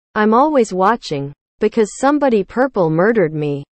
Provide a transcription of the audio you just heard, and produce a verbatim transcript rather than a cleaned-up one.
I'm always watching. Because somebody purple murdered me.